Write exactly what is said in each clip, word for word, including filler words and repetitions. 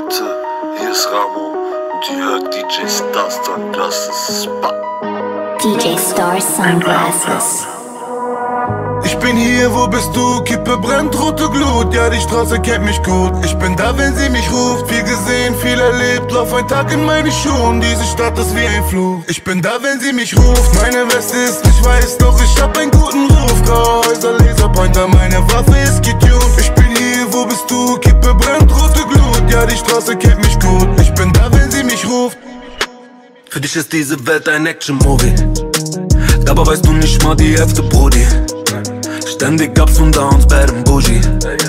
Leute, hier ist Ramo und ihr hört D J Star Sunglasses. D J Star Sunglasses. Ich bin hier, wo bist du? Kippe brennt, rote Glut. Ja, die Straße kennt mich gut. Ich bin da, wenn sie mich ruft. Viel gesehen, viel erlebt. Lauf ein Tag in meine Schuhe. Diese Stadt ist wie ein Fluch. Ich bin da, wenn sie mich ruft. Meine Weste ist nicht weiß, doch ich hab einen guten Ruf. Graue Häuser, Laserpointer, meine Waffe ist getuned. Ich bin hier, wo bist du? Kippe brennt, rote Glut. Ja, die Straße kennt mich gut. Ich bin da, wenn sie mich ruft. Für dich ist diese Welt ein Action-Movie. Dabei weißt du nicht mal die Hälfte, Brody. Ständig Ups und Downs, bad and bougie.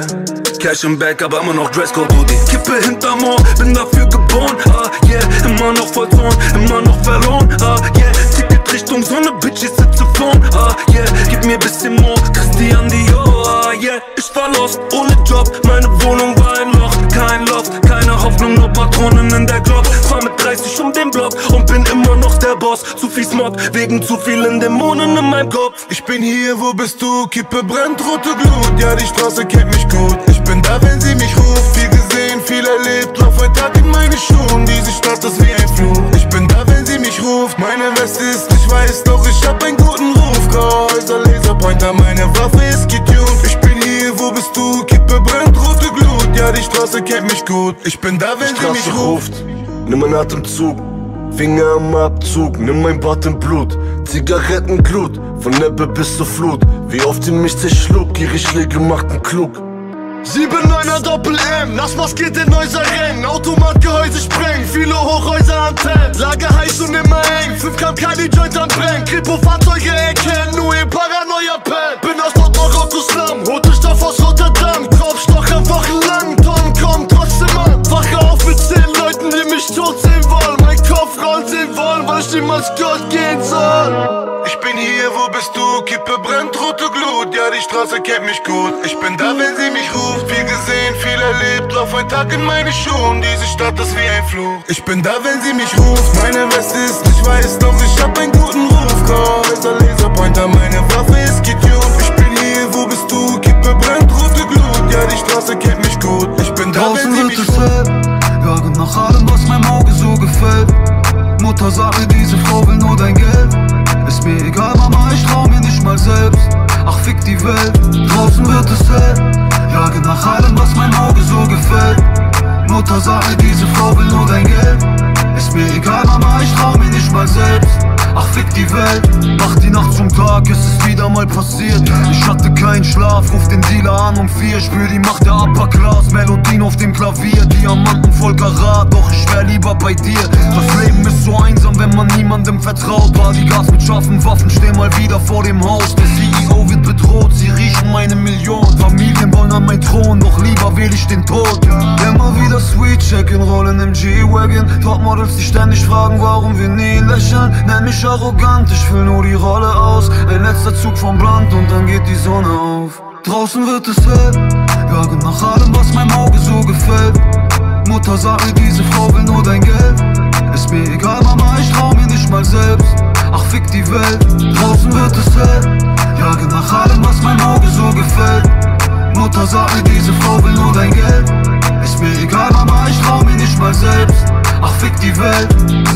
Cash im Back, aber immer noch Dresscode Hoodie. Kippe hinterm Ohr, bin dafür geboren. Ah yeah, immer noch voll Zorn, immer noch verloren. Ah yeah, Ticket Richtung Sonne, Bitch, ich sitze vorn. Ah yeah, gib mir bisschen more, Christian Dior. Ah yeah, ich war lost, ohne Job, meine Wohnung war ein Loch. Kein Loft, keine Hoffnung, nur Patronen in der Glock. Fahr mit dreißig um den Block und bin immer noch der Boss. Zu viel Smog, wegen zu vielen Dämonen in meinem Kopf. Ich bin hier, wo bist du? Kippe brennt, rote Glut. Ja, die Straße kennt mich gut. Ich bin da, wenn sie mich ruft. Viel gesehen, viel erlebt. Lauf ein Tag in meine Schuhe. Diese Stadt ist wie ein Fluch. Ich bin da, wenn sie mich ruft. Meine Weste ist nicht weiß, doch ich hab einen guten Ruf. Graue Häuser, Laserpointer, meine Waffe ist getuned. Ich bin hier, wo bist du? Kippe brennt, rote Glut. Ja, die Straße kennt mich gut. Ich bin da, wenn sie mich ruft. Nimm einen Atemzug, Finger am Abzug, nimm mein Bad im Blut, Zigarettenglut, von Nebel bis zur Flut. Wie oft sie mich zerschlug, ihre Schläge machten klug. sieben neuner Doppel-M, nassmaskiert in Häuserrennen, Automatgehäuse sprengen, viele Hochhäuser Antennen, Lager heiß und immer eng, fünf Kilogramm die Joint anbrennen, Kripo-Fahrzeuge erkennen, nur ihr Paranoia pennt. Bin aus Dortmund, Autoslam, rote Stoff aus Rotterdam, Draufstocher wochenlang, Tonnen kommen trotzdem an. Wache auf mit zehn Leuten, die mich tot sehen wollen, mein Kopf rollt sehen wollen, weil ich niemals Gott gehen soll. Ich bin hier, wo bist du? Kippe brennt, rote Glut. Ja, die Straße kennt mich gut. Ich bin da, wenn sie mich ruft. Viel gesehen, viel erlebt. Lauf ein Tag in meine Schuhe. Diese Stadt ist wie ein Fluch. Ich bin da, wenn sie mich ruft. Meine Weste ist nicht weiß, doch ich hab einen guten Ruf. Graue Häuser, Laserpointer, meine Waffe ist getuned. Ich bin hier, wo bist du? Kippe brennt, rote Glut. Ja, die Straße kennt mich gut. Ich bin da, wenn sie mich ruft. Jage nach allem, was meinem Auge so gefällt. Mutter sagt mir, diese Frau will nur dein Geld. Ist mir egal, Mama, ich trau mir nicht mal selbst. Ach, fick die Welt, draußen wird es hell. Jage nach allem, was meinem Auge so gefällt. Mutter sagt mir, diese Frau will nur dein Geld. Ist mir egal, Mama, ich trau mir nicht mal selbst. Ach, fick die Welt, mach die Nacht zum Tag, es ist wieder mal passiert. Ich hatte keinen Schlaf, ruf den Dealer an um vier. Spür die Macht der Upper Class, Melodien auf dem Klavier. Diamanten voll Karat, doch ich wär lieber bei dir. Das Leben ist so einsam, wenn man niemandem vertraut. Bodyguards mit scharfen Waffen stehen mal wieder vor dem Haus. Der C E O wird bedroht, sie riechen meine Million. Familien wollen an mein Thron, doch lieber wähl ich den Tod. Immer wieder Sweet Check-in, rollen im G-Wagon. Topmodels, die ständig fragen, warum wir nie lächeln. Nenn mich arrogant, ich füll nur die Rolle aus. Ein letzter Zug vom Brand und dann geht die Sonne auf. Draußen wird es hell, jage nach allem, was meinem Auge so gefällt. Mutter sagt mir, diese Frau will nur dein Geld. Ist mir egal, Mama, ich trau mir nicht mal selbst. Ach, fick die Welt, draußen wird es hell. Jage nach allem, was meinem Auge so gefällt. Mutter sagt mir, diese Frau will nur dein Geld. Ist mir egal, Mama, ich trau mir nicht mal selbst. Ach, fick die Welt.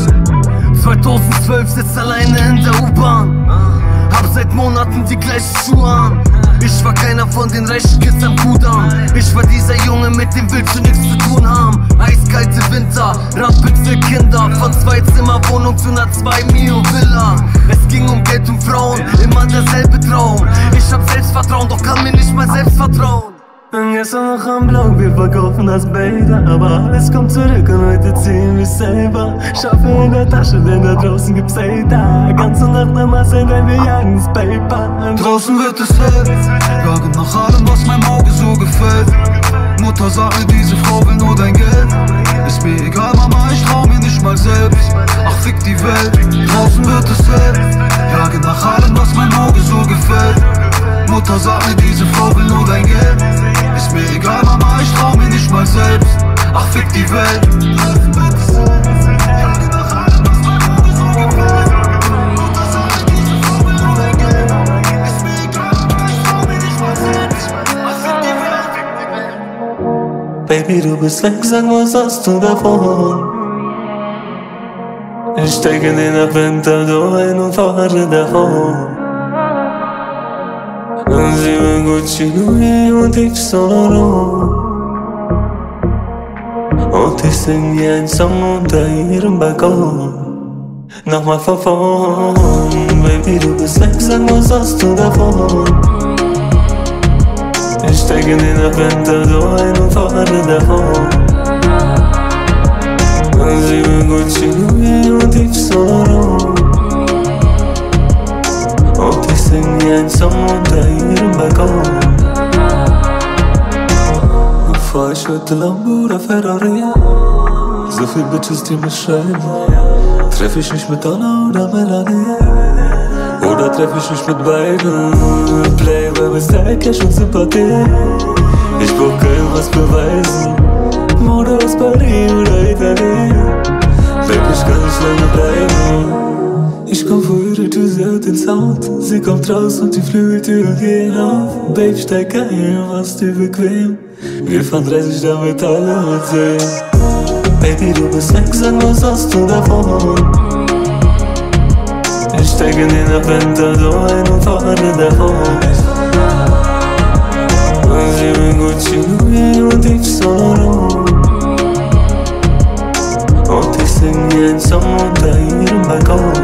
zweitausendzwölf sitzt alleine in der U-Bahn. Hab seit Monaten die gleichen Schuhe an. Ich war keiner von den reichen Kids am Kudamm. Ich war dieser Junge, mit dem willst du nichts zu tun haben. Eiskalte Winter, Rappel für Kinder. Von zwei Zimmer Wohnung zu einer zwei Mio Villa. Es ging um Geld und Frauen, immer derselbe Traum. Ich hab Selbstvertrauen, doch kann mir nicht mal selbst vertrauen. Und gestern noch am Block, wir verkaufen das Beta. Aber alles kommt zurück und heute ziehen wir selber. Schaffe in der Tasche, denn da draußen gibt's Hater. Ganze Nacht am Masse, denn wir jagen das Paper. Draußen wird es hell, jage nach allem, was meinem Auge so gefällt. Mutter sagt mir, diese Frau will nur dein Geld. Ist mir egal, Mama, ich trau mir nicht mal selbst. Ach, fick die Welt, draußen wird es hell. Jage nach allem, was meinem Auge so gefällt. Mutter sagt mir, diese Frau will nur dein Geld. Ist mir egal, Mama, ich trau mir nicht mal selbst. Ach, fick die Welt. Jage nach allem, was meinem Auge so gefällt. Mutter sagt mir, diese Frau will nur dein Geld. Ist mir egal, Mama, ich trau mir nicht mal selbst. Ach, fick die Welt. Baby, du bist weg, sag, was hast du davon? Ich steig in den Aventador ein und fahre davon. Und sie will Gucci, Louis und ich solo. Und ich sing wie ein Song unter ihrem Balkon. Nochmal von vorn. Baby, du bist weg, sag, was hast du davon? Ich steig in den Aventador ein und fahre davon. Und sie will Gucci, Louis und ich solo. Und ich sing wie ein Song unter ihrem Balkon. Fahr ich heute Lambo oder Ferrari? So viel Bitches, die mich schreiben. Treff ich mich mit Anna oder Melanie? Oder treff ich mich mit beiden? Playboy mit Style, Cash und Sympathie. Ich brauch kein was beweisen. Mode aus Paris oder Italien. Baby, ich kann nicht lange bleiben. Ich komm vor ihre Tür, sie hört den Sound. Sie kommt raus und die Flügeltür gehen auf. Babe, steig ein, mach's dir bequem. Wir fahren dreißig, damit alle mitsehen. Baby, du bist weg, sag, was hast du davon? Ich steig in den Aventador ein und fahre davon. Und sie will Gucci, Louis und ich solo. Und ich sing wie ein Song unter ihrem Balkon.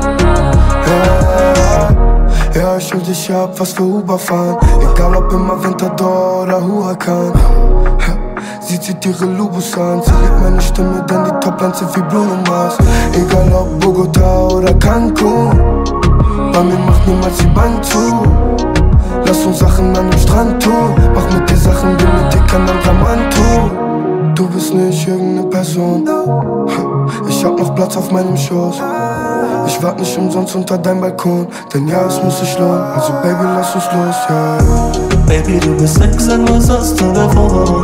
Ja, ja, ich hol dich ab, was für Uberfahren. Egal ob im Aventador oder Huracan. Sie zieht ihre Lubus an, sie liebt meine Stimme, denn die Toplines sind wie Bruno Mars. Egal ob Bogota oder Cancun, bei mir macht niemals die Bank zu. Lass uns Sachen an dem Strand tun, mach mit dir Sachen, die mit dir kein anderer Mann tun. Du bist nicht irgendeine Person, ich hab noch Platz auf meinem Schoß. Ich wart nicht umsonst unter deinem Balkon, denn ja, es muss sich lohnen, also Baby, lass uns los, ja. Baby, du bist weg, sag, was hast du davon?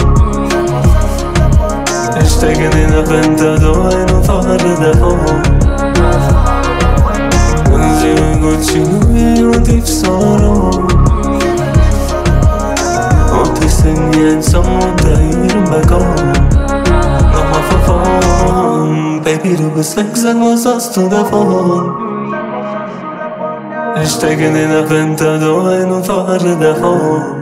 Ich steig in den Aventador ein und fahre davon. Und sie will Gucci, Louis und ich solo. Und ich sing wie ein Song unter ihrem Balkon. Nochmal von vorn. Baby, du bist weg, sag, was hast du davon? Ich steig in den Aventador ein und fahre davon.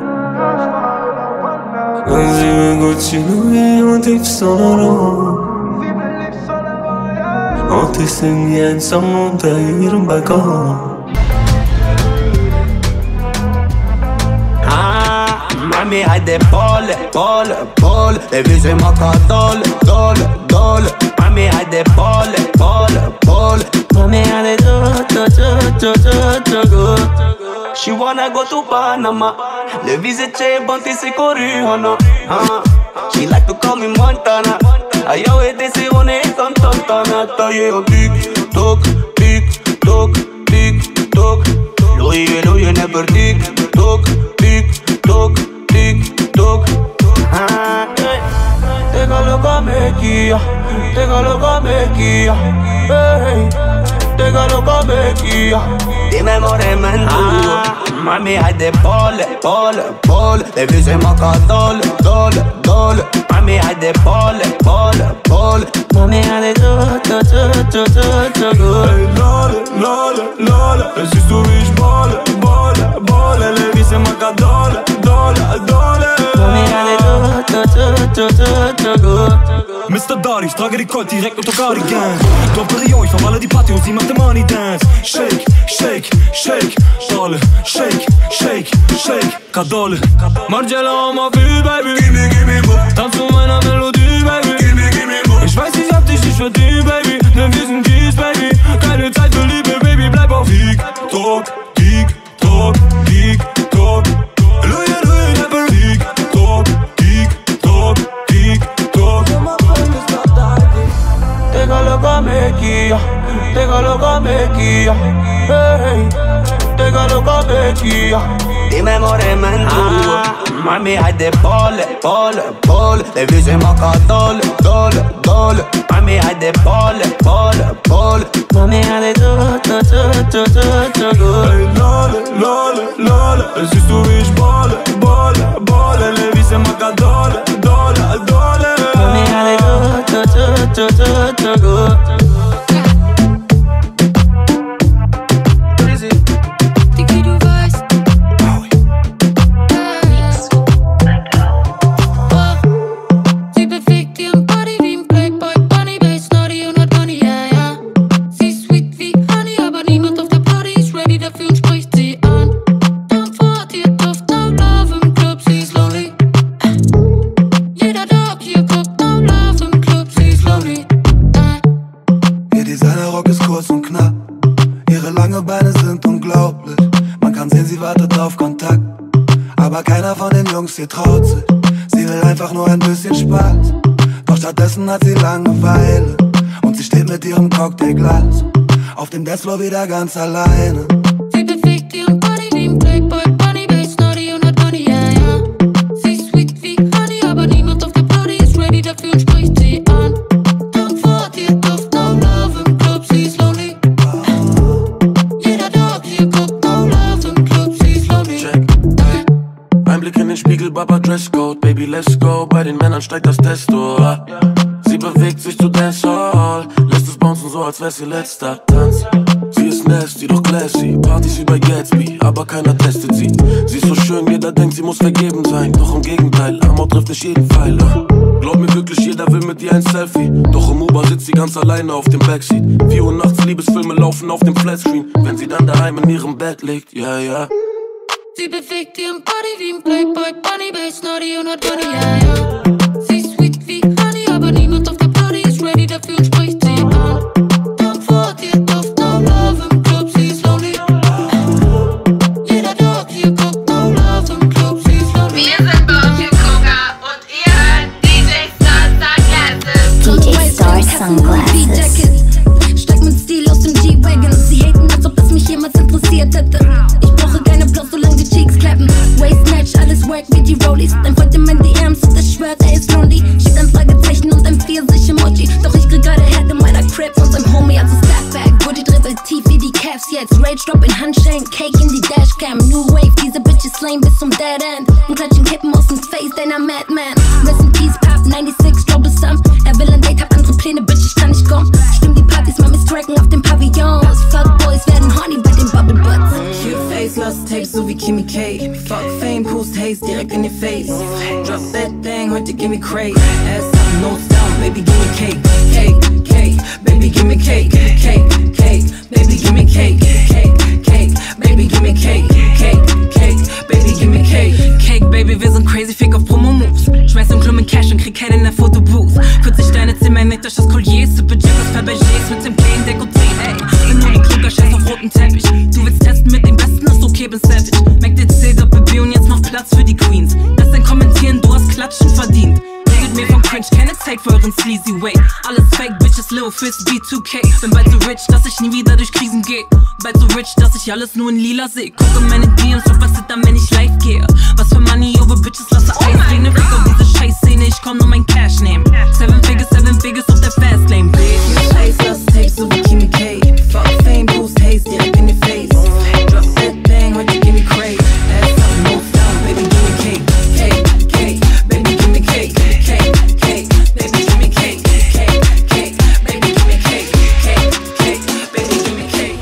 Und sie will Gucci, Louis und ich solo. Und ich sing wie ein Song unter ihrem Balkon. Ah, mami, hai de pole, pole, pole. Le vise moca dole, dole, dole. Mami, hai de pole, pole, pole. Mami, hai de do, do, do, do, do, do. She wanna go to Panama. Le vise c'è bonti se corriano. uh. She like to call me Montana. Ayo e desi one ton ton ton. Tayo tic toc, tic toc, tic toc. Loye loye never tic toc, tic toc, tic toc. Déjalo come kia, déjalo come kia. Hey, déjalo come kia. Dime morement ah, mami, hai de pole, pole, pole. Le vise moca dole, dole, dole. Mami, hai de pole, pole, pole. Mami, hai de do, do, do, do, do, do. Hey, lole, lole, lole. Siehst du, wie ich bolle, bolle, bolle. Le vise moca dole, dole, dole. Mami, hai de do, do, do, do, do, do. Mister Dari, ich trage die Colt direkt unter Cardigan. Don Perignon, ich verwalle die Party und sie macht den Money Dance. Shake, shake, shake, Dole. Shake, shake, shake, Kadole. Margiela on m'a vu, baby. Gimme, gimme, bo. Tanz zu meiner Melodie, baby. Gimme, gimme, bo. Ich weiß, ich hab dich nicht verdient, baby. Denn wir sind dies, baby. Keine Zeit für Liebe, baby. Bleib auf Tick, Tock, Tick, Tock, Tick, Tock. Louis, Louis, never Tick, Tock, Tick, Tock, Tick, Tock. Déjalo come kia, déjalo come kia. Hey, déjalo come kia. Dime morement ah, mami, hai de pole, pole, pole. Le vise moca dole, dole, dole. Mami, hai de pole, pole, pole. Mami, hai de do, do, do, do, do, do. Hey, lole, lole, lole. Siehst du, wie ich bolle, bolle, bolle. Le vise moca dole, dole, dole. ihr traut sich. Sie will einfach nur ein bisschen Spaß. Doch stattdessen hat sie Langeweile und sie steht mit ihrem Cocktailglas auf dem Dancefloor wieder ganz alleine. Sie bewegt ihren Body wie ein Playboy Bunny, Bass naughty und hat Money, ja, ja. Sie ist sweet wie Honey, aber niemand auf der Party ist ready dafür und spricht sie an. Tom Ford, ihr Duft, no love im Club, sie ist lonely. Jeder Dog hier guckt, no love im Club, sie ist lonely. Check. Ein Blick in den Spiegel, Baba Dresscode, Baby let's go, bei den Männern steigt das Testo. Sie bewegt sich zu Dancehall, lässt es bouncen so, als wär's ihr letzter Tanz. Sie ist nasty, doch classy, Partys wie bei Gatsby, aber keiner testet sie. Sie ist so schön, jeder denkt, sie muss vergeben sein, doch im Gegenteil, Amor trifft nicht jeden Pfeiler. Glaub mir wirklich, jeder will mit ihr ein Selfie, doch im Uber sitzt sie ganz alleine auf dem Backseat. Vier Uhr nachts, Liebesfilme laufen auf dem Flatscreen, wenn sie dann daheim in ihrem Bett liegt, ja, yeah, ja yeah. Sie bewegt ihren Body wie ein Playboy Bunny, Bass naughty und hat Money, ja, ja. Sie ist sweet wie Honey, aber niemand auf der Party ist ready dafür und spricht sie an. Tom Ford, ihr Duft, no love im Club, sie ist lonely. Jeder Dog hier guckt, no love im Club, sie ist lonely. Wir sind Bougie Koga und ihr hört D J Star Sunglasses. D J Star Sunglasses. Steig mit Stil aus dem G-Wagon. Sie haten, als ob es mich jemals interessiert hätte. Ich brauche keine Bloß, solange die Cheeks klappen. Waist Match, alles work wie die Rollies. Dein Freund in mein D Ms und das schwört, er ist lonely. Schickt ein Fragezeichen und ein Pfirsich-Emoji. Doch ich krieg gerade Head in meiner Crib und sein Homie hat so Snapback. Booty dribbelt tief wie die Cavs jetzt. Rage Drop in Handschellen, Cake in die Dashcam. New Wave, diese Bitches lame bis zum Dead End. Und klatschen Kippen aus dem Face deiner Madman. Rest in Peace, Pop, neunundsechzig, Troublesome. Er will ein Date, hab andere Pläne, Bitch, ich kann nicht kommen. Stimmt die Partys, Mom ist tracken auf dem Pavillons. Fuckboys werden horny bei den Bubble Butts. Cute face, lost tape, so wie Kimmy K. Fuck Fame, Post Haze, direkt in your face. Drop that thing, heute give me crate. Ass up, nose down, baby, give me cake. Cake, cake, baby, give me cake. Cake, cake, baby, give me cake. Cake, cake, baby, give me cake. Cake, cake, baby, give me cake. Cake, Baby, wir sind crazy, fick auf Promo-Moves. Schmeiß im Klumpen Cash und krieg keinen in der Fotobooth. vierzig Sterne Zimmer mit durch das Collier. Super Jackers, Fabergés mit dem Plain Dekoté, ey. Bin nur ein kluger Scheiß auf roten Teppich. Du willst testen mit dem Besten, ist okay, bin savage. Mac D C, Doppel-B und jetzt noch Platz für die Queens. Lass dein Kommentieren, du hast Klatschen verdient. Regelt mir vom Cringe, keine Zeit für euren sleazy way. Alles fake, Bitches, Lil Fist, B zwei K. Bin bald so rich, dass ich nie wieder durch Krisen geh. Bald so rich, dass ich alles nur in lila seh. Gucke meine D Ms und was ist dann, wenn ich live gehe. Was für Money over Bitches, lasse Eis regnen. Fick auf diese Scheiß-Szene, ich komm nur mein Cash nehmen. Seven Figures, Seven Figures auf der Fastlane, bitch. Face, lost tape, so wie Kimmy K. Fuck Fame, Post Haze, direkt in your face. Drop that thing, heute give me crate. Ass up, nose down, baby, give me cake. Cake, cake, baby, give me cake. Cake, cake, baby, give me cake. Cake, cake, baby, give me cake. Cake, cake, baby, give me cake.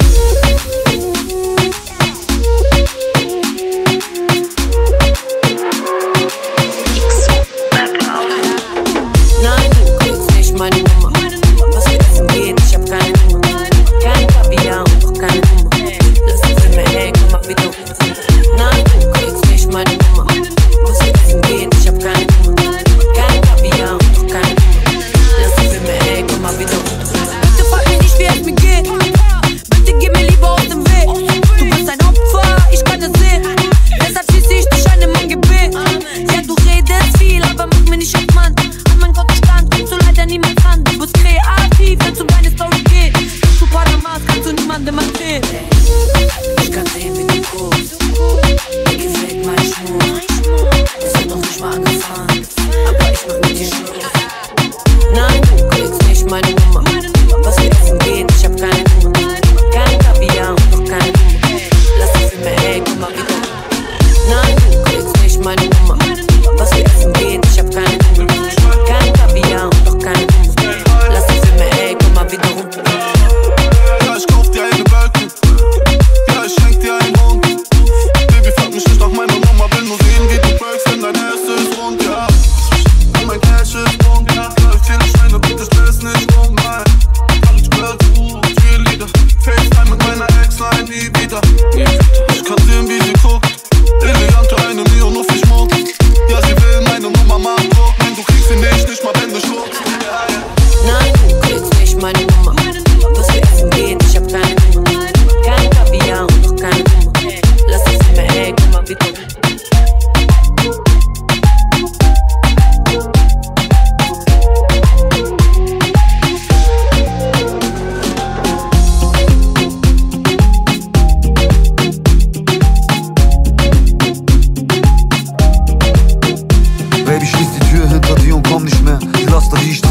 Nein, du kriegst nicht meine Nummer. Was mit Essen geht, ich hab keine Nummer. Kein Kaviar und auch keine Nummer. Lass uns in mir hängen, komm mal wieder runter. Nein, du kriegst nicht meine Nummer. Was mit Essen geht, ich hab keine Nummer. Kein Kaviar und auch keine Nummer. Lass uns in mir hängen, komm mal wieder runter. Bitte frag mich nicht, wie es mir geht. Bitte geh mir lieber aus dem Weg. Du bist ein Opfer, ich kann es sehen. Deshalb schließe ich dich an in mein Gebet. Ja, du redest viel, aber mach mir nicht auf Mann. An mein Gott stand, kommst du leider niemand ran. Du bist kreativ, wenn es um deine Story geht. Du Panama's kannst du niemandem erzählen. Ich kann sehen, wie du guckst. Mir gefällt mein Schmuck. Es hat noch nicht mal angefangen, aber ich mach mit dir Schluss. Nein, du kriegst nicht meine Nummer. Was mit Essen geht, ich hab keine Nummer. Kein Kaviar und auch keine Nummer. Lass dich für mir hängen, komm mal wieder. Nein, du kriegst nicht meine Nummer. Was mit Essen geht, ich hab keine Nummer. Kein Kaviar und auch keine Nummer. Lass dich für mir hängen, komm mal wieder runter. Ja, ich kauf dir eine Balken. Ja, ich schenk dir einen Hund. Baby, frag mich nicht nach meiner Nummer. Will nur sehen, wie du breakst, denn dein Ass ist rund, ja. Und mein Cash ist rund, ja. Ich zähle Scheine, bitte stress nicht rum, nein. Alles klar, du, viel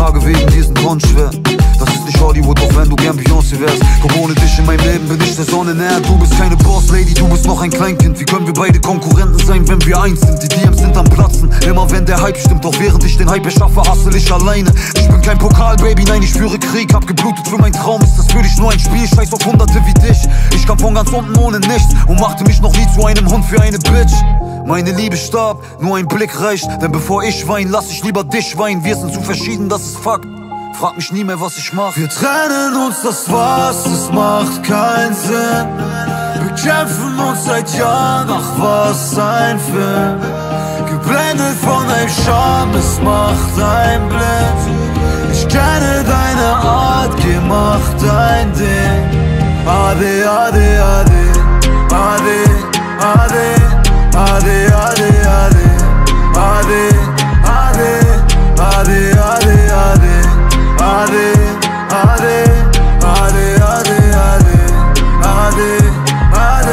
Tage wegen dir sind unschwer. Das ist nicht Hollywood, auch wenn du gern Beyoncé wärst. Doch ohne dich in meinem Leben bin ich der Sonne näher. Du bist keine Boss-Lady, du bist noch ein Kleinkind. Wie können wir beide Konkurrenten sein, wenn wir eins sind? Die D Ms sind am Platzen, immer wenn der Hype stimmt. Doch während ich den Hype erschaffe, hassel ich alleine. Ich bin kein Pokal-Baby, nein, ich führe Krieg. Hab geblutet für mein Traum, ist das für dich nur ein Spiel? Scheiß auf Hunderte wie dich. Ich kam von ganz unten ohne nichts und machte mich noch nie zu einem Hund für eine Bitch. Meine Liebe starb, nur ein Blick reicht. Denn bevor ich weine, lass ich lieber dich weinen. Wir sind zu verschieden, das ist Fakt. Frag mich nie mehr, was ich mach. Wir trennen uns, das war's, es macht keinen Sinn. Wir kämpfen uns seit Jahren, ach was ein Film. Geblendet von einem Charme, es macht ein blind. Ich kenne deine Art, geh, mach dein Ding. Ade, ade, ade, ade, ade, ade, ade, ade, ade, ade, ade, ade, ade. Ade, ade, ade, ade, ade, ade,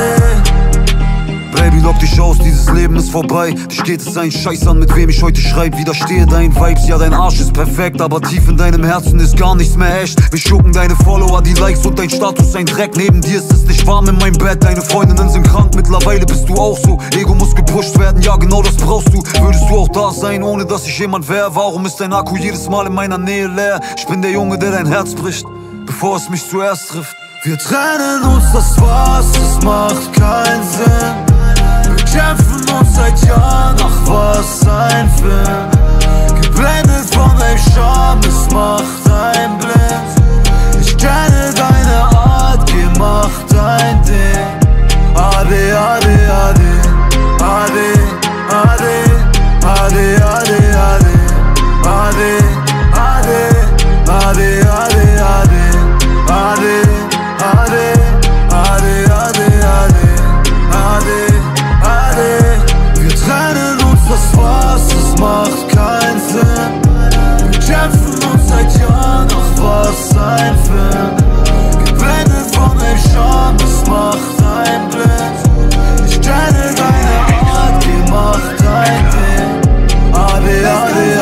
ade. Baby, lock dich aus, dieses Leben ist vorbei. Dich geht es einen Scheiß an, mit wem ich heute schreib. Widerstehe deinen Vibes, ja dein Arsch ist perfekt. Aber tief in deinem Herzen ist gar nichts mehr echt. Mich jucken deine Follower, die Likes und dein Status ein Dreck. Neben dir ist es nicht warm in meinem Bett. Deine Freundinnen sind krank, mittlerweile bist du auch so. Ego muss gepusht werden, ja genau das brauchst du. Würdest du auch da sein, ohne dass ich jemand wär? Warum ist dein Akku jedes Mal in meiner Nähe leer? Ich bin der Junge, der dein Herz bricht, bevor es mich zuerst trifft. Wir trennen uns, das war's, es macht keinen Sinn. Wir kämpfen uns seit Jahren, ach was ein Film. Geblendet von einem Charme, es macht ein blind. Ich kenne deine Art, geh, mach dein Ding. Ade, ade, ade, ade, ade, ade, ade, ade, ade, ade, ade, ade, ade, ade, ade, ade, ade, ade, ade. Wir trennen uns, das war's, es macht keinen Sinn. Wir kämpfen uns seit Jahren, ach was ein Film. Geblendet von einem Charme, es macht ein blind. Ich kenne deine Art, geh, mach dein Ding. Ade, ade,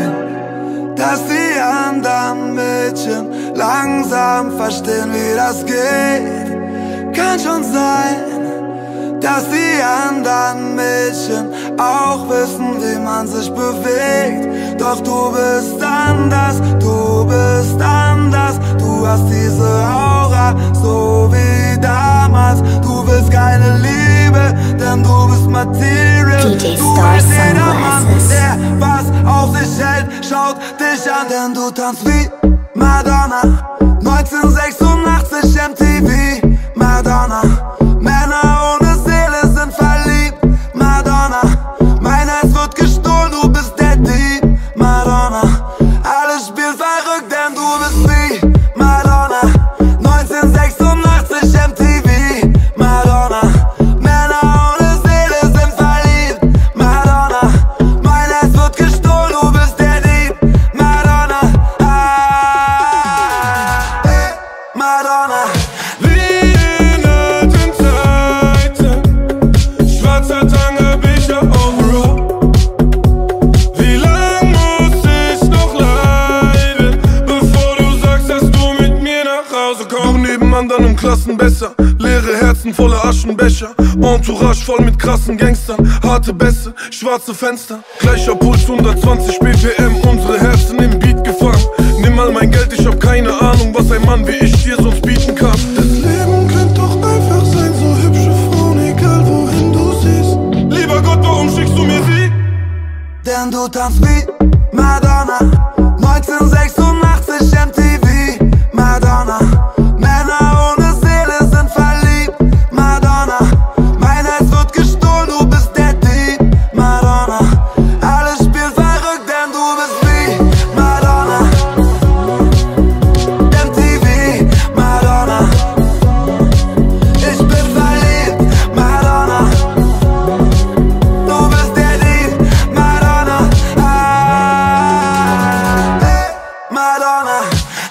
ade. Dass die anderen Mädchen langsam verstehen, wie das geht. Kann schon sein, dass die anderen Mädchen auch wissen, wie man sich bewegt. Doch du bist anders, du bist anders. Du hast diese Aura, so wie damals. Du willst keine Liebe, denn du bist Material. D J Du Star bist jeder Mann, Sunglasses. der was auf sich hält, schaut dich an, denn du tanzt wie Madonna. neunzehnhundertsechsundachtzig M T V, Madonna. Männer ohne Seele sind verliebt, Madonna. Mein Herz wird gestohlen, du bist der Dieb, Madonna. Alles spielt verrückt, denn du bist wie Madonna. neunzehnhundertsechsundachtzig M T V, Madonna. Männer ohne Seele sind verliebt, Madonna. Mein Herz wird gestohlen, du bist der Dieb, Madonna. Ah, eh, Madonna. Liegenden Zeiten, schwarzer Tangebücher overall. Wie lang muss ich noch leiden, bevor du sagst, dass du mit mir nach Hause kommst? Doch neben anderen Klassen besser, leere Herzen voller Aschenbecher. Entourage voll mit krassen Gangstern, harte Bässe, schwarze Fenster. Gleicher Puls, hundertzwanzig B P M, unsere Herzen im Beat gefangen. Nimm mal mein Geld, ich hab keine Ahnung, was ein Mann wie ich dir sonst bieten kann. Das Leben könnte doch einfach sein, so hübsche Frauen, egal wohin du siehst. Lieber Gott, warum schickst du mir sie? Denn du tanzt wie Madonna. neunzehnhundertsechsundachtzig M T V, Madonna. Männer ohne Seele sind verliebt, Madonna. Mein Herz wird gestohlen, du bist der Dieb, Madonna. Alles spielt verrückt, denn du bist wie Madonna. M T V, Madonna. Ich bin verliebt, Madonna. Du bist der Dieb, Madonna. Ah, hey, Madonna.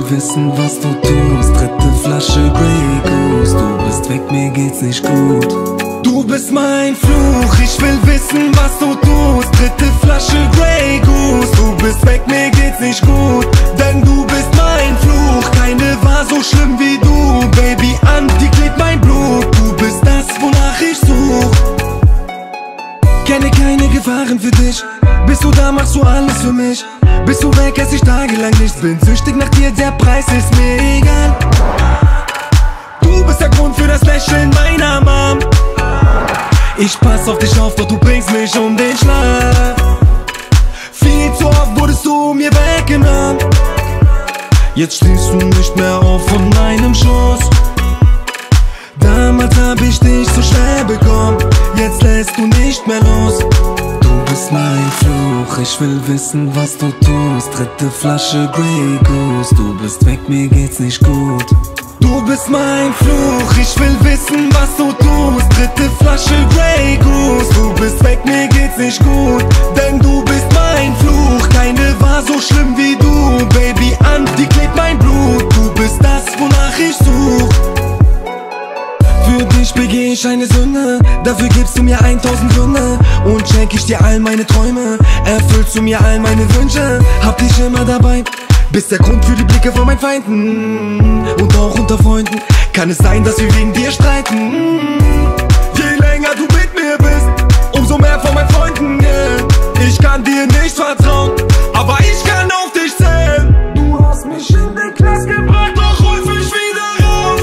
wissen, was du tust. Dritte Flasche Grey Goose. Du bist weg, mir geht's nicht gut. Du bist mein Fluch, ich will wissen, was du tust. Dritte Flasche Grey Goose. Du bist weg, mir geht's nicht gut. Denn du bist mein Fluch. Keine war so schlimm wie du. Baby, an die klebt mein Blut. Du bist das, wonach ich such. Kenne keine Gefahren für dich. Bist du da, machst du alles für mich. Bist du weg, ess ich tagelang nichts. Bin süchtig nach dir, der Preis ist mir egal. Du bist der Grund für das Lächeln meiner Mom. Ich pass auf dich auf, doch du bringst mich um den Schlaf. Viel zu oft wurdest du mir weggenommen. Jetzt stehst du nicht mehr auf von meinem Schoß. Damals hab ich dich so schnell bekommen. Jetzt lässt du nicht mehr los. Du bist mein Fluch, ich will wissen, was du tust. Dritte Flasche Grey Goose. Du bist weg, mir geht's nicht gut. Du bist mein Fluch, ich will wissen, was du tust. Dritte Flasche Grey Goose. Du bist weg, mir geht's nicht gut. Denn du bist mein Fluch. Keine war so schlimm wie du. Baby, an die klebt mein Blut. Du bist das, wonach ich such. Für dich begeh ich eine Sünde. Dafür gibst du mir tausend Gründe. Und schenk ich dir all meine Träume. Erfüllst du mir all meine Wünsche. Hab dich immer dabei. Bist der Grund für die Blicke von meinen Feinden. Und auch unter Freunden kann es sein, dass wir wegen dir streiten. Je länger du mit mir bist, umso mehr von meinen Freunden, yeah. Ich kann dir nicht vertrauen, aber ich kann auf dich zählen. Du hast mich in den Knast gebracht, doch hol mich wieder raus.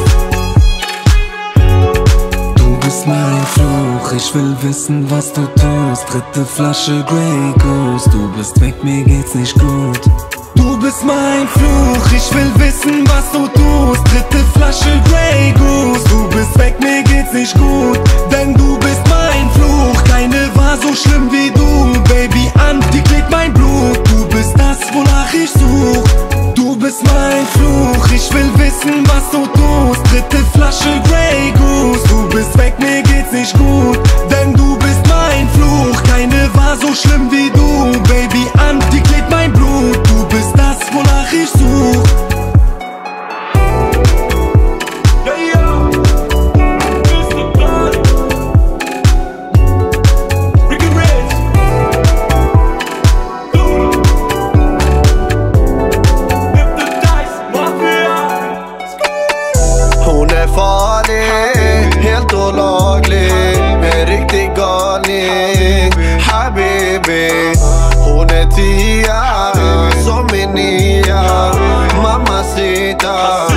Du bist mein Fluch, ich will wissen, was du tust. Dritte Flasche Grey Goose. Du bist weg, mir geht's nicht gut. Du bist mein Fluch, ich will wissen, was du tust. Dritte Flasche Grey Goose. Du bist weg, mir geht's nicht gut. Denn du bist mein Fluch. Keine war so schlimm wie du. Baby, an die klebt mein Blut. Du bist das, wonach ich such. Du bist mein Fluch, ich will wissen, was du tust. Dritte Flasche Grey Goose. Du bist weg, mir geht's nicht gut. Denn du bist mein Fluch. Keine war so schlimm wie du. Baby, an die klebt mein Blut. Du bist das, wonach ich such. Hon är farlig, helt olaglig, en riktig galning. Habibi, hon är tia som min nia mamacita.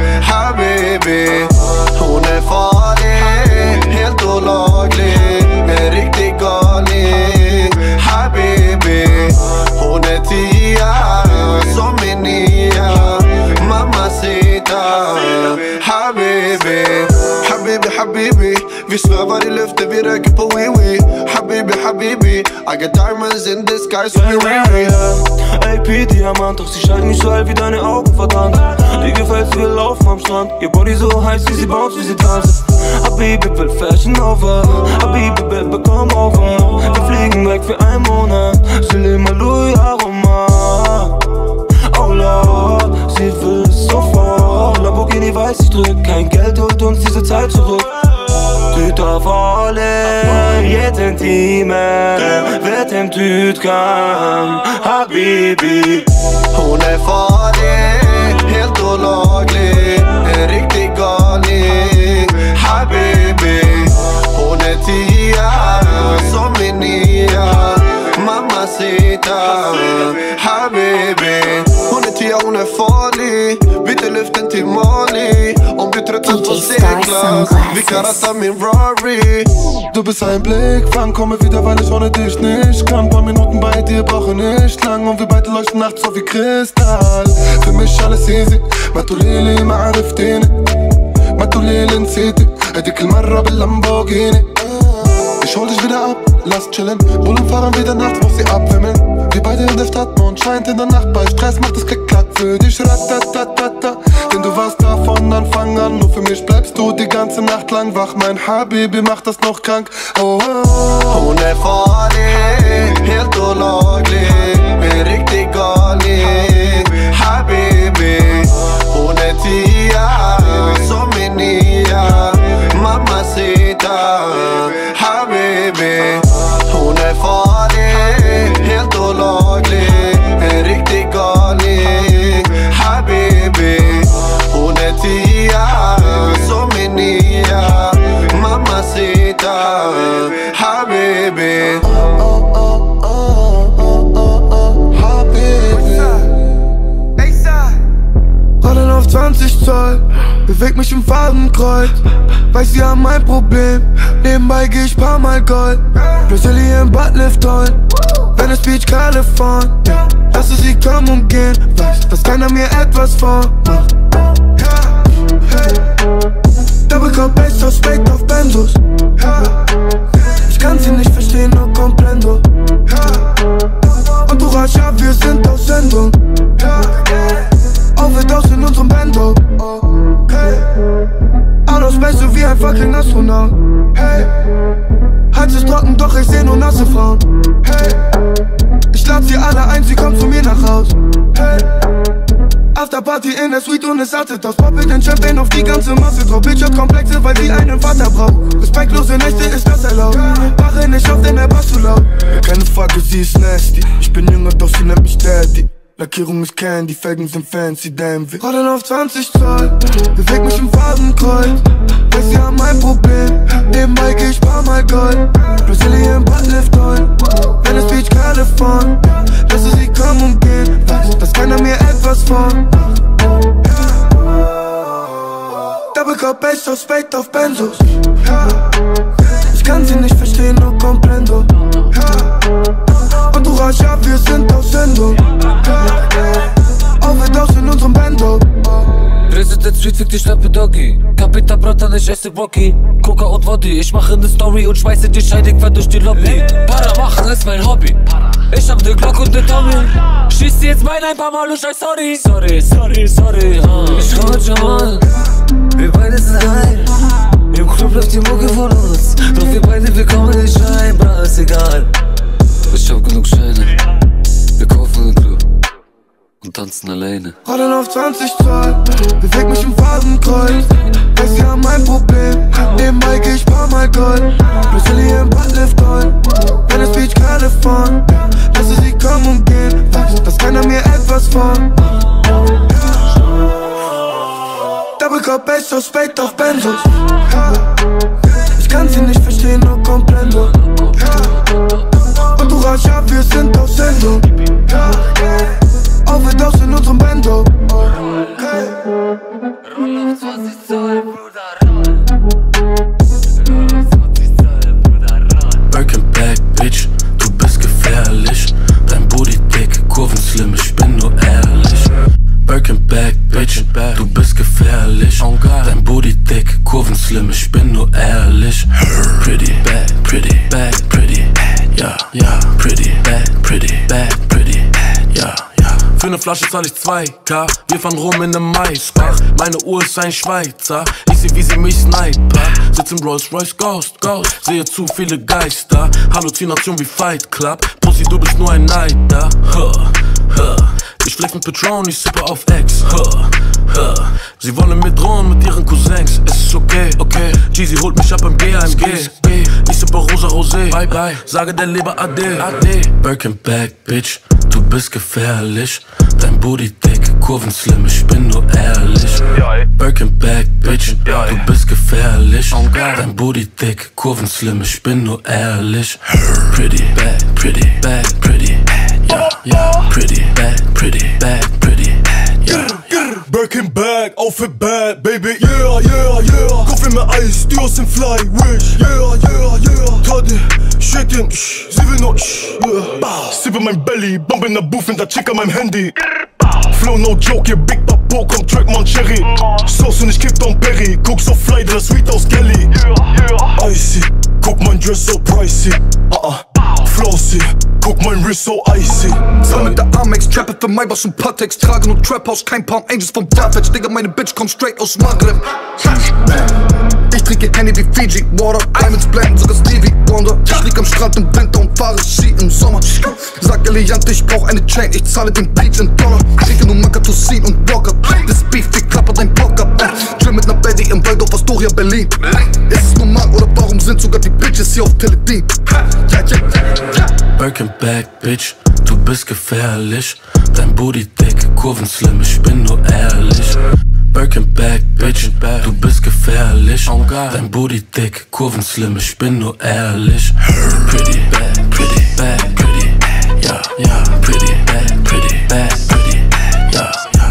Habibi, hon är farlig, helt olaglig, en riktig galning. Habibi, hon är tia som min nia mamacita. Habibi, habibi, habibi, vi svävar i luften, vi röker på wee-wee. Habibi, habibi, I got diamonds in the sky, so we riri. Ey, P, Diamant, doch sie scheint nicht so hell wie deine Augen, verdammt. Dir gefällt's, wir laufen am Strand. Ihr Body so heiß, wie sie bounce, wie sie tanzt. Habibi will Fashion over, Habibi will become over. Wir fliegen weg für einen Monat, Salim Alui Aroma. Oh Lord, sie will es sofort. Lamborghini weiß, ich drück kein Geld, holt uns diese Zeit zurück. Tüta farlig, jeden time, vet hem tut kan. Habibi, hon är farlig, helt olaglig, en riktig galning. Habibi, hon är tia som min nia mamacita. Habibi, hon är tia, hon är farlig. Byter luften till Mali. Om du tröttnat på seglas, vi kan ratta min Rari. Du bist ein Blick, wann komme wieder, weil ich ohne dich nicht kann. Paar Minuten bei dir brauche nicht lang und wir beide leuchten nachts so wie Kristall. Für mich alles easy, ما تقوليلي ما عرفتيني ما تقوليلي نسيتي هديك المرة باللامبورجيني. Ich hol dich wieder ab, lass chillen. Bullen fahren wieder nachts, wo sie abwimmeln. Wir beide in der Stadt, Mond scheint in der Nacht. Bei Stress macht es klick-klack für dich, ratatatata. Denn du warst da von Anfang an. Nur für mich bleibst du die ganze Nacht lang wach. Mein Habibi macht das noch krank. Oh, oh. Hon är farlig, helt olaglig, en riktig galning. Habibi, Somnia, mamacita, habibi. Hon är farlig, helt olaglig, en riktig galning, habibi. Hon är tia, som min nia, mamacita, habibi. Rollen auf zwanzig Zoll, bewegt mich im Fadenkreuz. Weiß, sie haben mein Problem, nebenbei geh ich paar Mal Gold. Plötzlich im Buttlift holen, Venice Beach, California. Lasse sie kommen und gehen, weiß, dass keiner mir etwas vormacht. Double Cup Bass auf Spade auf Benzos. Ich kann sie nicht verstehen, nur Comprendo. Entourage, ja, wir sind auf Sendung. Overdose in unserem Bando. Hey. Out of space, so wie ein fucking Astronaut. Hey. Hals ist trocken, doch ich seh nur nasse Frauen. Hey. Ich lad sie alle ein, sie kommt zu mir nach Haus. Hey. Afterparty in der Suite und es artet aus. Poppet den Champagne auf die ganze Masse drauf. Bitch hat Komplexe, weil sie einen Vater braucht. Respektlose Nächte, ist das erlaubt? Wache nicht auf, denn der Bass zu laut. Keine Frage, sie ist nasty. Ich bin jünger, doch sie nennt mich Daddy. Lackierung ist Candy, Felgen sind fancy, damn wir rollen auf zwanzig Zoll, beweg mich im Fadenkreuz. Weiß, sie haben mein Problem, nebenbei geh ich paar Mal Gold. Plötzlich im Buttlift holen, Venice Beach, California. Lasse sie kommen und gehen, weiß, dass keiner mir etwas vormacht. Double Cup Bass auf Spade auf Benzos. Ich kann sie nicht verstehen, nur Comprendo. Entourage, ja, wir sind auf Sendung. Overdose in unserem Bando. Resident Street, fick die Schnappe Doggy. Kapita Bratan, ich esse Brocky. Coca und Woddy, ich mache ne Story und schmeiße die Scheiding quer durch die Lobby. Para machen ist mein Hobby. Ich hab ne Glock und ne Tommy. Schieß dir jetzt mein ein paar Mal und schrei sorry. Sorry, sorry, sorry, huh. Ich schau Jamal, wir beide sind ein. Im Club läuft die Mucke von uns. Doch wir beide, wir kommen nicht rein, bra, ist egal. Ich hab genug Scheine, wir kaufen den Club und tanzen alleine. Rollen auf zwanzig Zoll, beweg mich im Fadenkreuz. Weiß, sie haben mein Problem, nebenbei geh ich paar Mal Gold. Plötzlich im Buttlift holen, Venice Beach, California. Lasse sie kommen und gehen, weiß, dass keiner mir etwas vormacht. Double Cup Bass auf Spade auf Benzos. Ich kann sie nicht verstehen, nur Comprendo. Entourage, ja, wir sind auf Sendung. Overdose in unserem Bando. Birkin Bag, Bitch, du bist gefährlich. Dein Booty dick, Kurven slim, ich bin nur ehrlich. Birkin Bag, Bitch, du bist gefährlich. Dein Booty dick, Kurven slim, ich bin nur ehrlich. Pretty, bad, pretty, bad, pretty. Ja, ja, pretty, bad, pretty, bad, pretty. Ja, ja. Für ne Flasche zahl ich zwei K. Wir fahren rum in nem Maisbach. Meine Uhr ist ein Schweizer. Ich seh, wie sie mich sniper. Sitz im Rolls Royce Ghost, Ghost. Sehe zu viele Geister. Halluzination wie Fight Club. Pussy, du bist nur ein Neider. Huh, huh. Ich flex mit Patron, ich sippe auf Ex. Huh, huh. Sie wollen mir drohen mit ihren Cousins. Es ist okay, okay. Jeezy holt mich ab im B M G. Ich sippe rosa Rosé. Bye bye, sage der Leber Ade, Ade. Birkin Bag, Bitch, du bist gefährlich. Dein Booty dick, Kurven slim, ich bin nur ehrlich. Birkin Bag, Bitch, du bist gefährlich. Dein Booty dick, Kurven slim, ich bin nur ehrlich. Pretty, bad, pretty, bad, pretty. Ja, ja, pretty, bad, pretty, bad, pretty. Ja, ja. Birkin Bag, Outfit bad, baby, yeah, yeah, yeah. Kauf mir Eis, die aus dem Fly, wish, yeah, yeah, yeah. Toddy, shaking, shh, sie will noch, shh, yeah. Sippe mein Belly, Bomb in der Booth, in der Chick an meinem Handy. Flow no joke, hier Big Papo, kommt Track, man Cherry. Sauce und ich kipp Don Perry, guck so fly, der Sweet aus Kelly. Icy, guck mein Dress so pricey. Uh -uh. Flossy, guck mein Wrist so icy. Zahl mit der Amex, trappe für Maybach und Patex. Trage nur Trap House, kein Palm Angels vom Davage. Digga, meine Bitch kommt straight aus Maghreb. Ich trinke geht Handy wie Fiji, Water, Diamonds blenden, sogar Stevie Wonder. Ich lieg am Strand im Winter und fahre Ski im Sommer. Sagt Eliante, ich brauch eine Chain, ich zahle den Beach in Dollar. Schicke nur Makatosin und Walker, das Beef, wie klappert dein Bock ab. Chill mit ner Betty im Waldorf Astoria, Berlin. Ist es normal oder warum sind sogar die Bitches hier auf Teledin? Ja, ja, ja. Birkin Bag, Bitch, du bist gefährlich. Dein Booty dick, Kurven slim, ich bin nur ehrlich. Birkin Bag, Bitch, du bist gefährlich. Dein Booty dick, Kurven slim, ich bin nur ehrlich. Pretty bad, pretty bad, pretty, ja, ja, pretty bad, pretty bad, pretty, ja, ja.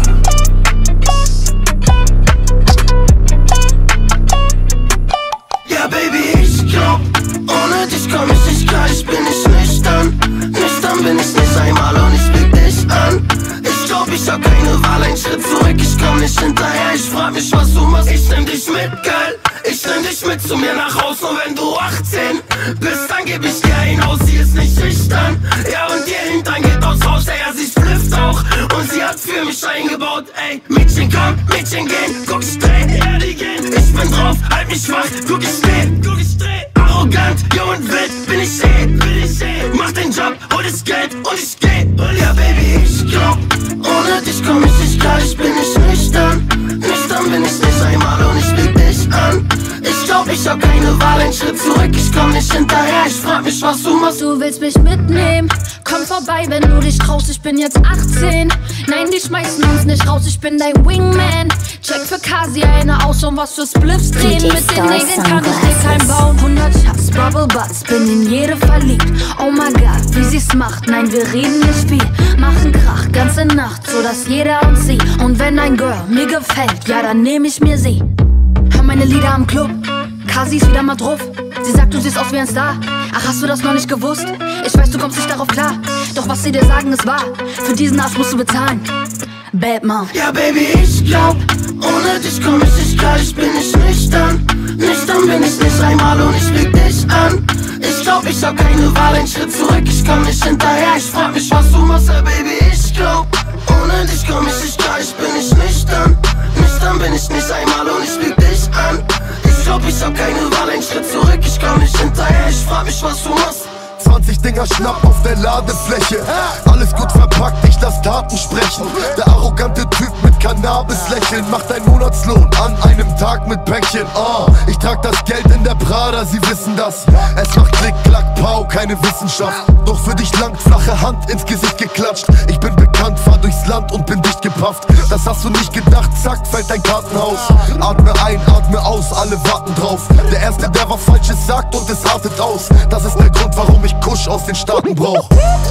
Ja, Baby, ich glaub, ohne dich komm ich nicht klar, ich bin nicht nüchtern. Nüchtern bin ich nicht einmal und ich lüg dich an. Ich glaub, ich hab keine Wahl, ein Schritt zurück, ich komm nicht hinterher. Ich frag mich, was du machst, ich nehm dich mit, geil. Ich nehm dich mit zu mir nach Haus, nur wenn du achtzehn bist, dann geb ich dir ein Haus, sie ist nicht schüchtern. Ja, und ihr Hintern geht aus Rausch, ja, sie flifft auch. Und sie hat für mich eingebaut, ey. Mädchen komm, Mädchen gehen, guck straight, ja, die gehen. Ich bin drauf, halt mich wach, guck ich dreh, guck ich dreh. Arrogant, jo und wild, bin ich eh, bin ich eh. Mach den Job, hol das Geld und ich geh. Ja, Baby, ich glaub, ohne dich komm ich nicht klar, ich bin nicht nüchtern. Nüchtern bin ich nicht einmal und ich lüg dich an. Ich glaub, ich hab keine Wahl, ein Schritt zurück, ich komm nicht hinterher. Ich frag mich, was du machst. Du willst mich mitnehmen, komm vorbei, wenn du dich traust, ich bin jetzt achtzehn. Nein, die schmeißen uns nicht raus, ich bin dein Wingman. Check für Kasi eine aus und was für Spliffs drehen. Mit den Nägeln kann ich dir kein bauen. hundert Shots, Bubble Butts, bin in jede verliebt. Oh my God, wie sie's macht, nein, wir reden nicht viel. Machen Krach, ganze Nacht, so dass jeder uns sieht. Und wenn ein Girl mir gefällt, ja, dann nehm ich mir sie. Hör meine Lieder am Club, Kasi ist wieder mal drauf. Sie sagt, du siehst aus wie ein Star. Ach, hast du das noch nicht gewusst? Ich weiß, du kommst nicht darauf klar. Doch was sie dir sagen, ist wahr. Für diesen Arsch musst du bezahlen. Bad Mom. Ja, Baby, ich glaub, ohne dich komm ich nicht klar, ich bin nicht nüchtern. Nüchtern bin ich nicht einmal und ich lüg dich an. Ich glaub, ich hab keine Wahl, ein Schritt zurück, ich komm nicht hinterher. Ich frag mich, was du machst, ja, Baby, ich glaub, ohne dich komm ich nicht klar, ich bin nicht nüchtern. Nüchtern bin ich nicht einmal und ich lüg dich an. Ich glaub, ich hab keine Wahl, ein Schritt zurück, ich komm nicht hinterher. Ich frag mich, was du machst. zwanzig Dinger schnapp auf der Ladefläche. Alles gut verpackt, ich lass Taten sprechen. Der arrogante Typ mit Cannabis-Lächeln macht einen Monatslohn an einem Tag mit Päckchen. Oh, ich trag das Geld in der Prada, sie wissen das. Es macht Klick, Klack, Pau, keine Wissenschaft. Doch für dich langt flache Hand ins Gesicht geklatscht. Ich bin bekannt, fahr durchs Land und bin dicht gepafft. Das hast du nicht gedacht, zack, fällt dein Kartenhaus. Atme ein, atme aus, alle warten drauf. Der Erste, der was Falsches sagt und es artet aus. Das ist der Grund, warum ich Kusch aus den Staaten brauch.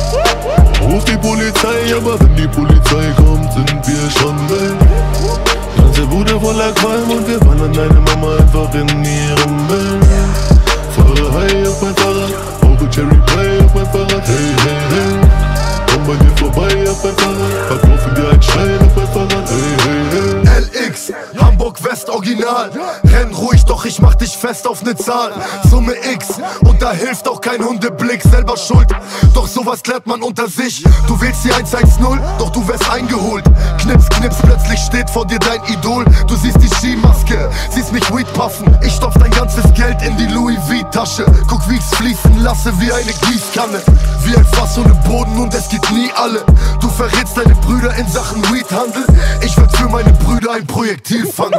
Ruf die Polizei, aber wenn die Polizei kommt, sind wir schon weg. Ganze Bude voller Qualm und wir wandern deine Mama einfach in ihrem Bett. Fahre high auf mein Fahrrad, rauche Cherry Pie auf mein Fahrrad, hey, hey, hey. Komm bei dir vorbei auf mein Fahrrad, verkaufen dir ein Schein auf mein Fahrrad, hey, hey, hey. L X, Hamburg West Original. Renn ruhig, doch ich mach dich fest auf ne Zahl. Summe X, und da hilft auch kein Hundeblick. Selber schuld, doch sowas klärt man unter sich. Du wählst die eins eins null, doch du wärst eingeholt. Knips, knips, plötzlich steht vor dir dein Idol. Du siehst die Skimaske, siehst mich Weed puffen. Ich stopf dein ganzes Geld in die Louis V Tasche. Guck wie ich's fließen lasse wie eine Gießkanne. Wie ein Fass ohne Boden und es geht nie alle. Du verrätst deine Brüder in Sachen Weedhandel. Ich werd für meine Brüder ein Projektil fangen.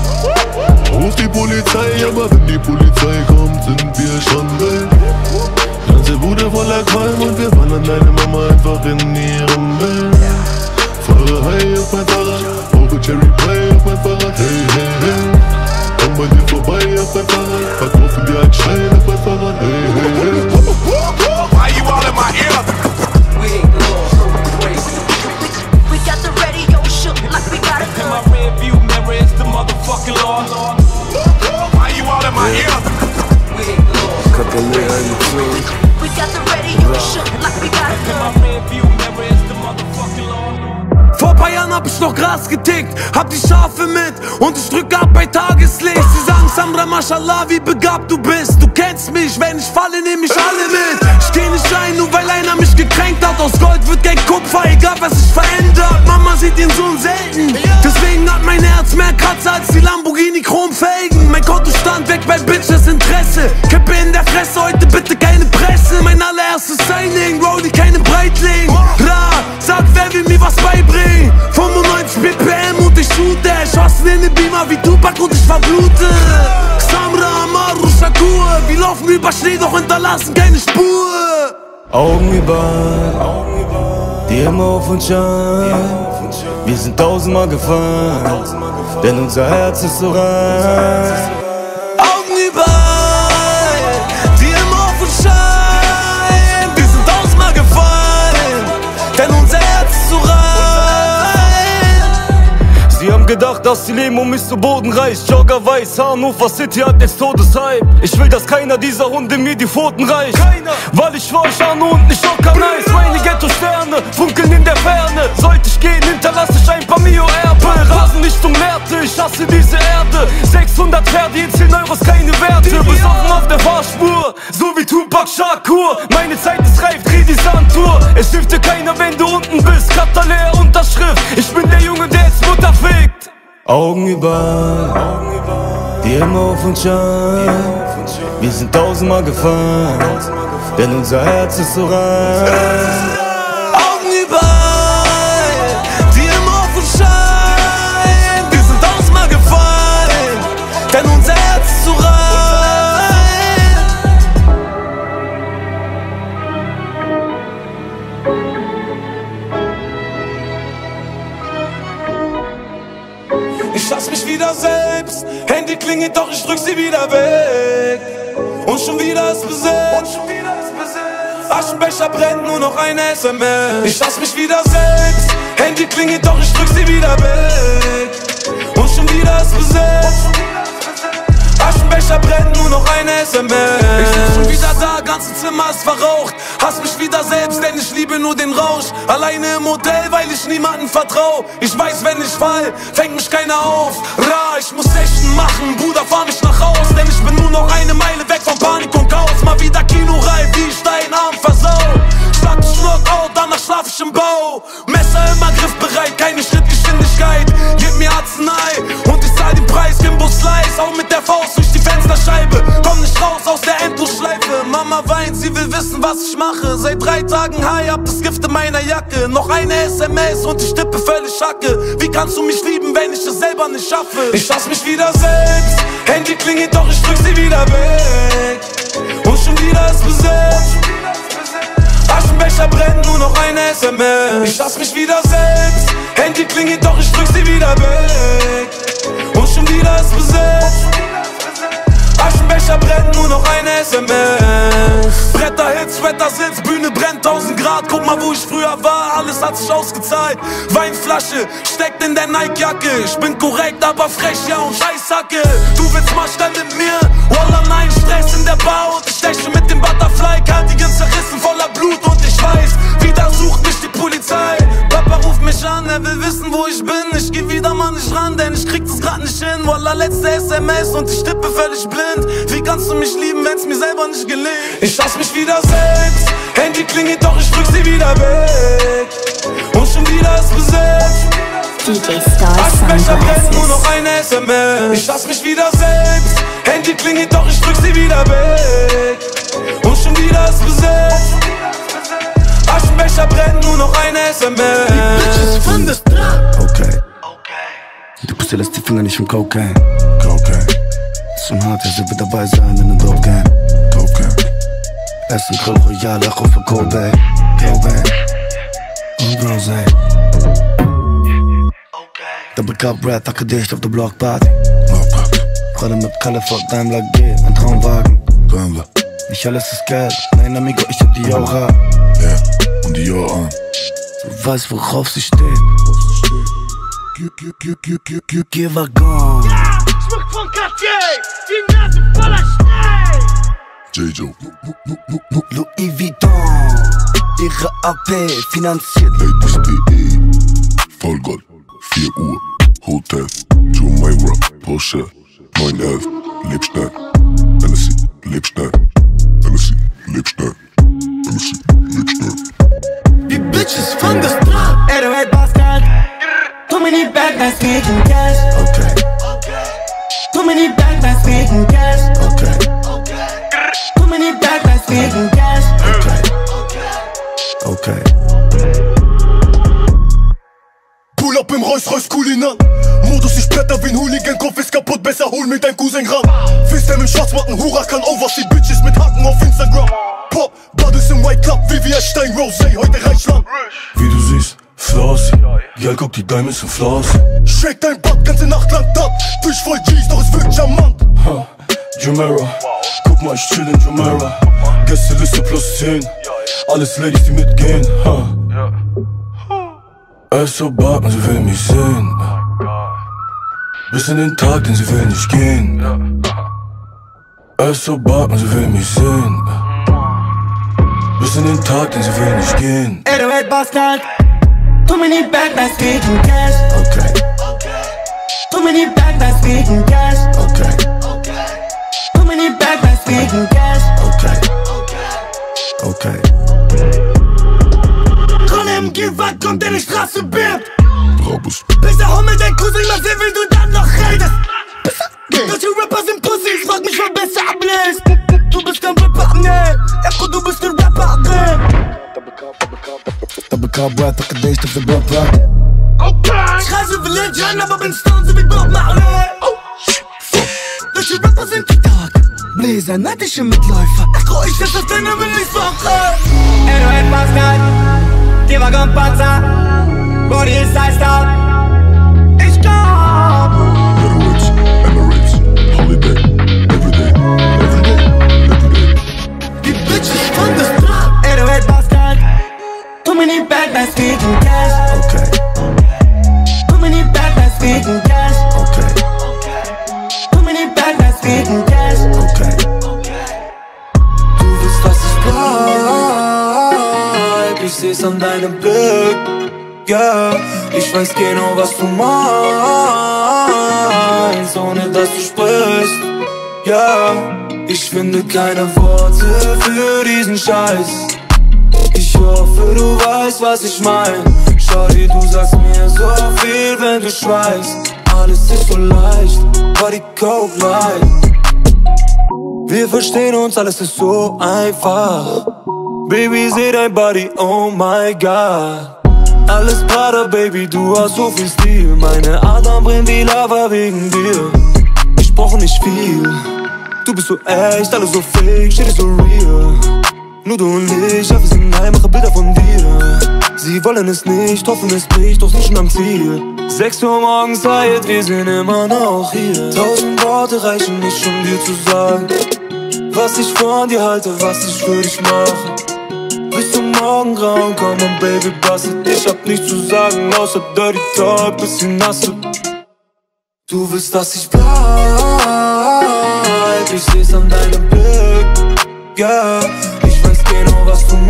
Ruf die Polizei, aber wenn die Polizei kommt, sind wir schon weg. Ganze Bude voller Qualm und wir wandern deine Mama einfach in ihrem Bett. Fahre high auf mein Fahrrad, rauche Cherry Pie auf mein Fahrrad, hey, hey, hey. Komm bei dir vorbei auf mein Fahrrad, verkaufen dir ein Schein auf mein Fahrrad, hey, hey, hey. Why you all in my ear? We ain't the law, so we crazy. We got the radio shook like we got it. In my rear view mirror is the motherfucking law. Why you all in my ear? We ain't the law. We got the radio shook like we got it. In my rear view mirror is the motherfucking law. Vor paar Jahren hab ich noch Gras getickt, hab die Schafe mit und ich drück ab bei Tageslicht. Sie sagen Samra, Mashallah, wie begabt du bist. Du kennst mich, wenn ich falle, nehm ich alle mit. Ich geh nicht rein, nur weil einer mich gekränkt hat. Aus Gold wird kein Kupfer, egal was sich verändert. Mama sieht den Sohn selten, deswegen hat mein Mein Herz mehr Kratzer als die Lamborghini Chromfelgen. Mein Konto stand weg bei Bitches Interesse. Kippe in der Fresse, heute bitte keine Presse. Mein allererstes Signing, Rolli, keine Breitling. Ra, sag wer will mir was beibringen. fünfundneunzig B P M und ich shoote. Schossen in den Beamer wie Tupac und ich verblute. Samra, Amaru, Shakur. Wir laufen über Schnee, doch hinterlassen keine Spur. Augen über, die immer auf uns schauen. Wir sind tausendmal gefallen, denn unser Herz ist so rein. Augen überall, die immer auf uns scheinen. Wir sind tausendmal gefallen, denn unser Herz ist so rein. Sie haben gedacht, dass die Leben um mich zu Boden reißt. Jogger weiß, Hannover City hat jetzt Todeshype. Ich will, dass keiner dieser Hunde mir die Pfoten reicht. Keiner. Weil ich war Arno und nicht Joker nice. Meine Ghetto-Sterne funkeln in der Ferne. Sollte ich gehen, hinterlasse ich ein paar Mio-Erbe. Rasen nicht um Leerte, ich hasse diese Erde. sechshundert Pferde, jetzt zehn Euro ist keine Werte. Besoffen auf der Fahrspur, so wie Tupac Shakur. Meine Zeit ist reif, dreh die Sandtour. Es hilft dir keiner, wenn du unten bist. Kata leer, Unterschrift. Ich bin der Junge, der jetzt Mutter fickt. Augen überall, die immer auf uns schauen. Wir sind tausendmal gefallen, denn unser Herz ist so rein. Augen überall, die immer auf uns scheinen. Wir sind tausendmal gefallen, denn unser Herz ist so rein. Ich lass mich wieder selbst, Handy klingelt, doch ich drück sie wieder weg. Und schon wieder ist besetzt, Aschenbecher brennt, nur noch eine S M S. Ich lass mich wieder selbst, Handy klingelt, doch ich drück sie wieder weg. Und schon wieder ist besetzt, Aschenbecher brennt, nur noch eine S M S. Ich sitz schon wieder da, ganze Zimmer ist verraucht. Hass mich wieder selbst, denn ich liebe nur den Rausch. Alleine im Hotel, weil ich niemanden vertrau. Ich weiß, wenn ich fall, fängt mich keiner auf. Ra, ich muss Session machen, Bruder, fahr mich nach Haus. Denn ich bin nur noch eine Meile weg von Panik und Chaos. Mal wieder Kinoreif, wie ich deinen Arm versau. Schlag dich Knockout, danach schlaf ich im Bau. Messer immer griffbereit, keine Schrittgeschwindigkeit. Gib mir Arznei und ich zahl den Preis. Kimbo Slice, auch mit der Faust durch die Fensterscheibe. Komm nicht raus aus der Endlosschleife. Mama weint, sie will wissen, was ich mache. Seit drei Tagen high, hab das Gift in meiner Jacke. Noch eine S M S und ich tippe völlig Schacke. Wie kannst du mich lieben, wenn ich es selber nicht schaffe? Ich lass mich wieder selbst, Handy klingelt, doch ich drück sie wieder weg. Und schon wieder ist besetzt, Aschenbecher brennt, nur noch eine S M S. Ich lass mich wieder selbst, Handy klingelt, doch ich drück sie wieder weg. Und schon wieder ist besetzt, Aschenbecher brennt, nur noch eine S M S. Bretterhits, Wettersitz, Bühne brennt, tausend Grad. Guck mal, wo ich früher war, alles hat sich ausgezahlt. Weinflasche steckt in der Nike-Jacke. Ich bin korrekt, aber frech, ja und Scheißhacke. Du willst mal schnell mit mir? Wallah, nein, Stress in der Bar und ich steche mit dem Butterfly. Cardigan zerrissen, voller Blut und ich weiß, wieder sucht mich die Polizei. Papa ruft mich an, er will wissen, wo ich bin. Ich geh wieder mal nicht ran, denn ich krieg das grad nicht hin. Wallah, letzte S M S und ich tippe völlig blind. Wie kannst du mich lieben, wenn's mir selber nicht gelingt? Ich lass mich wieder selbst, Handy klingelt, doch ich drück sie wieder weg. Und schon wieder ist besetzt, D J Star Aschenbecher brennt, nur Sunglasses. noch eine S M S. Ich lass mich wieder selbst, Handy klingelt, doch ich drück sie wieder weg. Und schon wieder ist besetzt, Aschenbecher brennt, nur noch eine S M S. Okay. Die Pussy lässt die Finger nicht vom Cocaine. Cocaine. Ist schon hart, ja, sie wird dabei sein in der Dope Game. Dope Game. Essen Grill Royale, auch auf der Kobe. Kobe. Und Rosé. Double Cup Red, tacke dicht auf der Blockparty. Gerade mit California, Daimler G, ein Traumwagen. Daimler. Nicht alles ist Geld, nein Amigo, ich hab die Aura. Ja, und die Aura an. Du weißt, worauf sie steht. G-Wagon. Ja, Schmuck von Cartier, die Nase voller Schnee. J-Joe. Louis Vuitton. Ihre A P finanziert. Ladies.de. Vollgold. vier Uhr. Hotel. Jumeirah. Porsche. neun elf. Leb schnell. Hennessy. Leb schnell. Hennessy. Leb schnell. Hennessy. Leb schnell. Die Bitches von der Straße. Ey, du hate Bastard. Too many bad guys making cash. FaceTime im Schwarzmatten, Huracan, oh was die Bitches mit Haken auf Instagram. Pop, Bades im White Club, V V S Stein, Rosé, heute Reichland. Wie du siehst, Flossy, Girl, guck, die Diamonds sind Flossy. Shake dein Butt, ganze Nacht lang dat. Fisch voll G's, doch es wirkt charmant. Ha, Jumeirah, guck mal, ich chill in Jumeirah. Gästeliste plus zehn, alles Ladies, die mitgehen. Ha. Er ist so bad, man, sie will mich sehen. Bis in den Tag, denn sie will nicht gehen. Er ist so bad, man, sie will mich sehen. Bis in den Tag, denn sie will nicht gehen. Ey, du Red Bastard, tu mir nicht back, das wegen Cash. Okay. Tu mir nicht back, das wegen Cash. Okay. Tu mir nicht back, das wegen Cash. Okay. Okay. Komm M G, was kommt, der die Straße birbt. Brabus. Besser hol mir dein Cousin, mal sehen, wie du dann noch redest. Deutsche Rapper sind Pussys, frag mich, wer besser ablässt. Du bist kein Rapper, ne, Eko, du bist ein Rapper, ne. طب كاب قديش في البابا Ich reise wie Legend, aber bin stone, so wie Bob Marley. Deutsche Rapper sind TikTok, Bläser, neitische Mitläufer. Eko, ich setz das deine Williswoche. Ey, du Red Bastard, die Wagon Panzer, Body ist heißt out. Ich glaub. Emirates, Emirates, Holiday, everyday, everyday, everyday. Die Bitches von der Straße. Ey, du Red Bastard, tu mir nicht back, das wegen Cash. Okay. Tu mir nicht back, das wegen Cash. Okay. Tu mir nicht back, das wegen Cash. Okay. Du willst, dass ich bleib, ich seh's an deinem Blick. Ja, yeah. Ich weiß genau, was du meinst, ohne dass du sprichst. Ja, yeah. Ich finde keine Worte für diesen Scheiß. Ich hoffe, du weißt, was ich mein. Shawty, du sagst mir so viel, wenn du schweigst. Alles ist so leicht, Body Coke Light. Wir verstehen uns, alles ist so einfach. Baby, seh dein Body, oh my God. Alles Prada, Baby, du hast so viel Stil. Meine Adern brennen wie Lava wegen dir. Ich brauche nicht viel. Du bist so echt, alles so fake, shit is so real. Nur du und ich, ja wir sind heim, mache Bilder von dir. Sie wollen es nicht, hoffen es bricht, doch sind schon am Ziel. Sechs Uhr morgens Zeit, wir sind immer noch hier. Tausend Worte reichen nicht, um dir zu sagen, was ich von dir halte, was ich für dich mache. Bis zum Morgengrauen, komm on Baby, bass it. Ich hab nichts zu sagen, außer Dirty Talk, bisschen nasse. Du willst, dass ich bleib, ich seh's an deinem Blick. Ja, yeah. Ich weiß genau, was du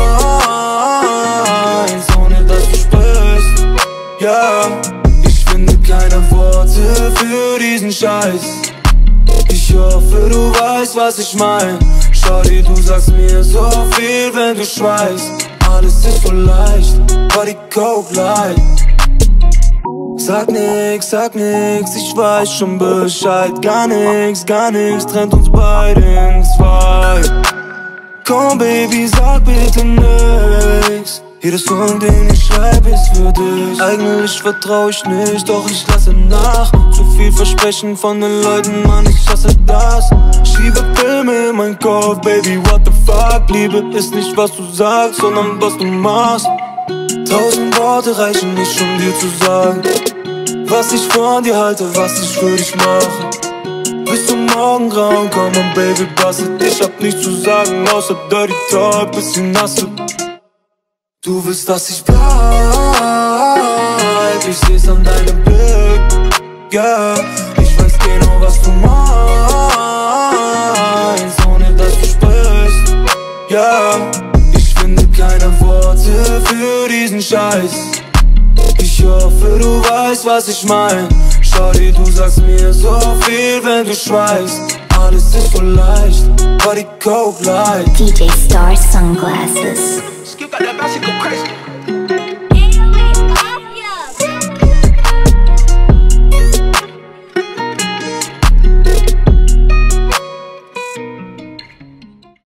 meinst, ohne dass du sprichst. Ja, yeah. Ich finde keine Worte für diesen Scheiß. Ich hoffe, du weißt, was ich mein. Shawty, du sagst mir so viel, wenn du schweigst. Alles ist so leicht, Body Coke Light. Sag nix, sag nix, ich weiß schon Bescheid. Gar nix, gar nix, trennt uns beide in zwei. Komm Baby, sag bitte nix. Jedes Song, den ich schreib, ist für dich. Eigentlich vertrau ich nicht, doch ich lasse nach. Zu viel Versprechen von den Leuten, Mann, ich hasse das. Schiebe Filme in mein Kopf, Baby, what the fuck. Liebe ist nicht, was du sagst, sondern was du machst. Tausend Worte reichen nicht, um dir zu sagen, was ich von dir halte, was ich für dich mache. Bis zum Morgengrauen, komm on Baby, bass it. Ich hab nichts zu sagen, außer Dirty Talk, bisschen nasse. Du willst, dass ich bleib, ich seh's an deinem Blick. Ja, yeah. Ich weiß genau, was du meinst, ohne dass du sprichst. Ja, yeah. Ich finde keine Worte für diesen Scheiß. Ich hoffe, du weißt, was ich mein. Shawty, du sagst mir so viel, wenn du schweigst. Alles ist so leicht, Body Coke Light. D J Star Sunglasses. Skip got that bicycle crazy.